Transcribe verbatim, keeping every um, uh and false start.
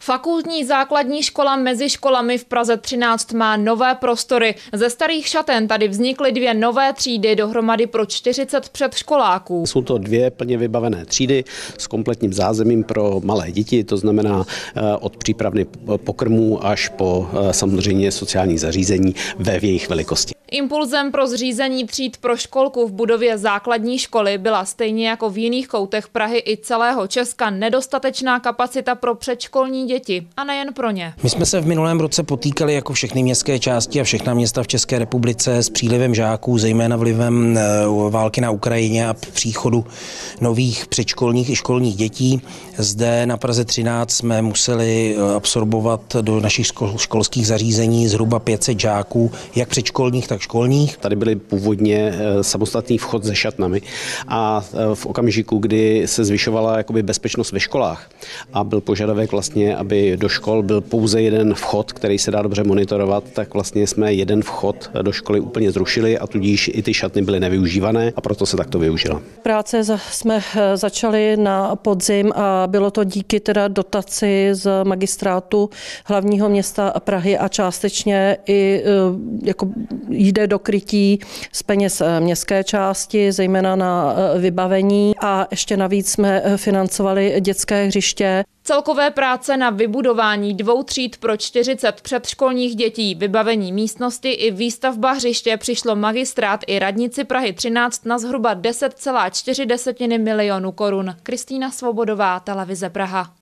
Fakultní základní škola mezi školami v Praze třináct má nové prostory. Ze starých šaten tady vznikly dvě nové třídy, dohromady pro čtyřicet předškoláků. Jsou to dvě plně vybavené třídy s kompletním zázemím pro malé děti, to znamená od přípravny pokrmů až po samozřejmě sociální zařízení ve jejich velikosti. Impulzem pro zřízení tříd pro školku v budově základní školy byla stejně jako v jiných koutech Prahy i celého Česka nedostatečná kapacita pro předškolní děti a nejen pro ně. My jsme se v minulém roce potýkali jako všechny městské části a všechna města v České republice s přílivem žáků, zejména vlivem války na Ukrajině a příchodu nových předškolních i školních dětí. Zde na Praze třináct jsme museli absorbovat do našich školských zařízení zhruba pět set žáků, jak předškolních, tak školních. Tady byly původně samostatný vchod se šatnami a v okamžiku, kdy se zvyšovala jakoby bezpečnost ve školách a byl požadavek vlastně, aby do škol byl pouze jeden vchod, který se dá dobře monitorovat, tak vlastně jsme jeden vchod do školy úplně zrušili a tudíž i ty šatny byly nevyužívané a proto se takto využila. Práce jsme začali na podzim a bylo to díky teda dotaci z magistrátu hlavního města Prahy a částečně i jako jde do krytí z peněz městské části, zejména na vybavení a ještě navíc jsme financovali dětské hřiště. Celkové práce na vybudování dvou tříd pro čtyřicet předškolních dětí, vybavení místnosti i výstavba hřiště přišlo magistrát i radnici Prahy třináct na zhruba deset celá čtyři milionu korun. Kristýna Svobodová, televize Praha.